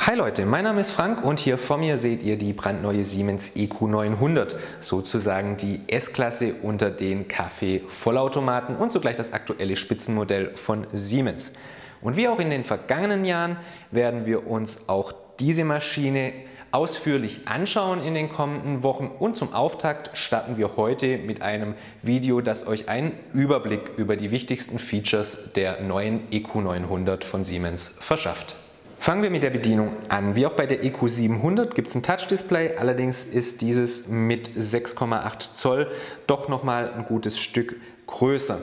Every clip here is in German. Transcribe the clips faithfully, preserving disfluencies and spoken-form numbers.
Hi Leute, mein Name ist Frank und hier vor mir seht ihr die brandneue Siemens E Q neunhundert, sozusagen die S-Klasse unter den Kaffee-Vollautomaten und zugleich das aktuelle Spitzenmodell von Siemens. Und wie auch in den vergangenen Jahren werden wir uns auch diese Maschine ausführlich anschauen in den kommenden Wochen und zum Auftakt starten wir heute mit einem Video, das euch einen Überblick über die wichtigsten Features der neuen E Q neunhundert von Siemens verschafft. Fangen wir mit der Bedienung an. Wie auch bei der E Q siebenhundert gibt es ein Touch-Display, allerdings ist dieses mit sechs Komma acht Zoll doch nochmal ein gutes Stück größer.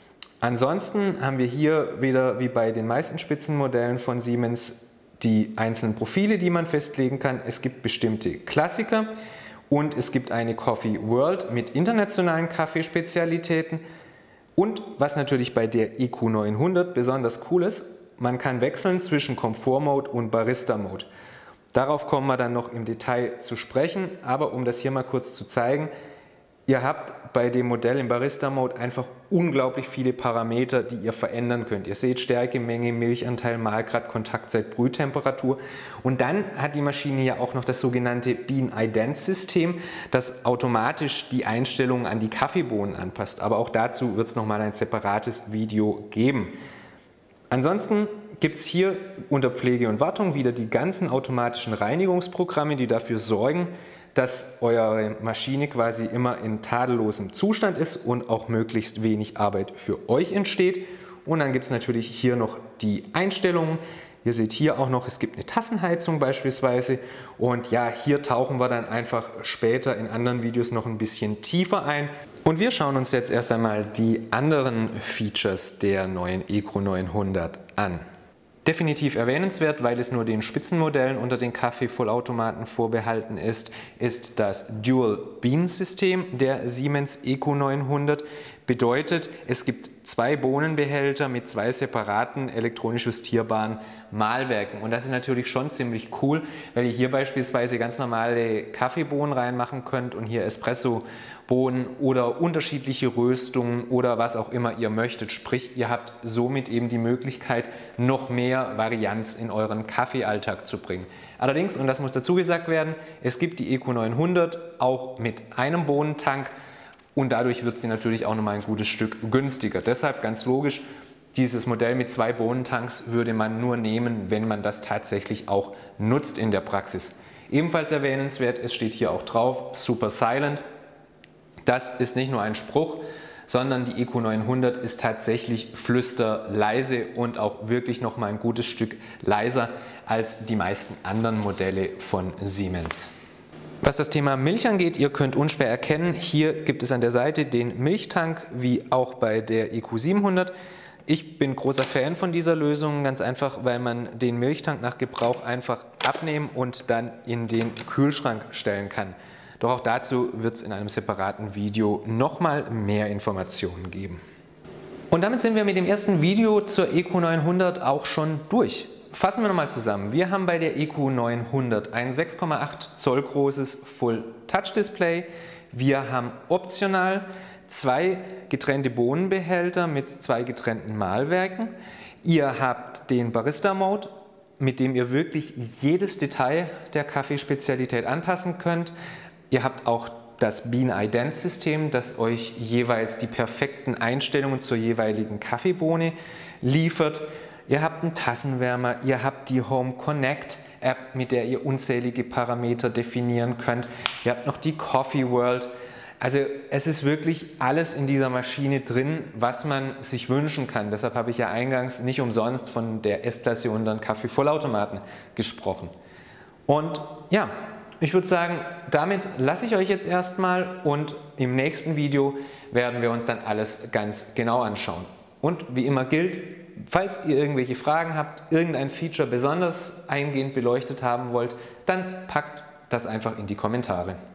Ansonsten haben wir hier wieder wie bei den meisten Spitzenmodellen von Siemens die einzelnen Profile, die man festlegen kann. Es gibt bestimmte Klassiker und es gibt eine Coffee World mit internationalen Kaffeespezialitäten. Und was natürlich bei der E Q neunhundert besonders cool ist, man kann wechseln zwischen Komfort Mode und Barista Mode. Darauf kommen wir dann noch im Detail zu sprechen, aber um das hier mal kurz zu zeigen, ihr habt bei dem Modell im Barista Mode einfach unglaublich viele Parameter, die ihr verändern könnt. Ihr seht Stärke, Menge, Milchanteil, Mahlgrad, Kontaktzeit, Brühtemperatur. Und dann hat die Maschine ja auch noch das sogenannte Bean Ident System, das automatisch die Einstellungen an die Kaffeebohnen anpasst. Aber auch dazu wird es nochmal ein separates Video geben. Ansonsten gibt es hier unter Pflege und Wartung wieder die ganzen automatischen Reinigungsprogramme, die dafür sorgen, dass eure Maschine quasi immer in tadellosem Zustand ist und auch möglichst wenig Arbeit für euch entsteht. Und dann gibt es natürlich hier noch die Einstellungen. Ihr seht hier auch noch, es gibt eine Tassenheizung beispielsweise. Und ja, hier tauchen wir dann einfach später in anderen Videos noch ein bisschen tiefer ein. Und wir schauen uns jetzt erst einmal die anderen Features der neuen E Q neunhundert an. Definitiv erwähnenswert, weil es nur den Spitzenmodellen unter den Kaffee-Vollautomaten vorbehalten ist, ist das Dual-Bean-System der Siemens E Q neunhundert. Bedeutet, es gibt zwei Bohnenbehälter mit zwei separaten elektronisch justierbaren Mahlwerken. Und das ist natürlich schon ziemlich cool, weil ihr hier beispielsweise ganz normale Kaffeebohnen reinmachen könnt und hier Espresso-Bohnen oder unterschiedliche Röstungen oder was auch immer ihr möchtet. Sprich, ihr habt somit eben die Möglichkeit, noch mehr Varianz in euren Kaffeealltag zu bringen. Allerdings, und das muss dazu gesagt werden, es gibt die E Q neunhundert auch mit einem Bohnentank. Und dadurch wird sie natürlich auch nochmal ein gutes Stück günstiger. Deshalb ganz logisch, dieses Modell mit zwei Bohnentanks würde man nur nehmen, wenn man das tatsächlich auch nutzt in der Praxis. Ebenfalls erwähnenswert, es steht hier auch drauf, Super Silent. Das ist nicht nur ein Spruch, sondern die E Q neunhundert ist tatsächlich flüsterleise und auch wirklich nochmal ein gutes Stück leiser als die meisten anderen Modelle von Siemens. Was das Thema Milch angeht, ihr könnt unschwer erkennen, hier gibt es an der Seite den Milchtank, wie auch bei der E Q siebenhundert. Ich bin großer Fan von dieser Lösung, ganz einfach, weil man den Milchtank nach Gebrauch einfach abnehmen und dann in den Kühlschrank stellen kann. Doch auch dazu wird es in einem separaten Video nochmal mehr Informationen geben. Und damit sind wir mit dem ersten Video zur E Q neunhundert auch schon durch. Fassen wir nochmal zusammen. Wir haben bei der E Q neunhundert ein sechs Komma acht Zoll großes Full-Touch-Display. Wir haben optional zwei getrennte Bohnenbehälter mit zwei getrennten Mahlwerken. Ihr habt den Barista-Mode, mit dem ihr wirklich jedes Detail der Kaffeespezialität anpassen könnt. Ihr habt auch das Bean Ident System, das euch jeweils die perfekten Einstellungen zur jeweiligen Kaffeebohne liefert. Ihr habt einen Tassenwärmer, ihr habt die Home Connect App, mit der ihr unzählige Parameter definieren könnt. Ihr habt noch die Coffee World. Also es ist wirklich alles in dieser Maschine drin, was man sich wünschen kann. Deshalb habe ich ja eingangs nicht umsonst von der S-Klasse und dann Kaffee-Vollautomaten gesprochen. Und ja, ich würde sagen, damit lasse ich euch jetzt erstmal und im nächsten Video werden wir uns dann alles ganz genau anschauen. Und wie immer gilt, falls ihr irgendwelche Fragen habt, irgendein Feature besonders eingehend beleuchtet haben wollt, dann packt das einfach in die Kommentare.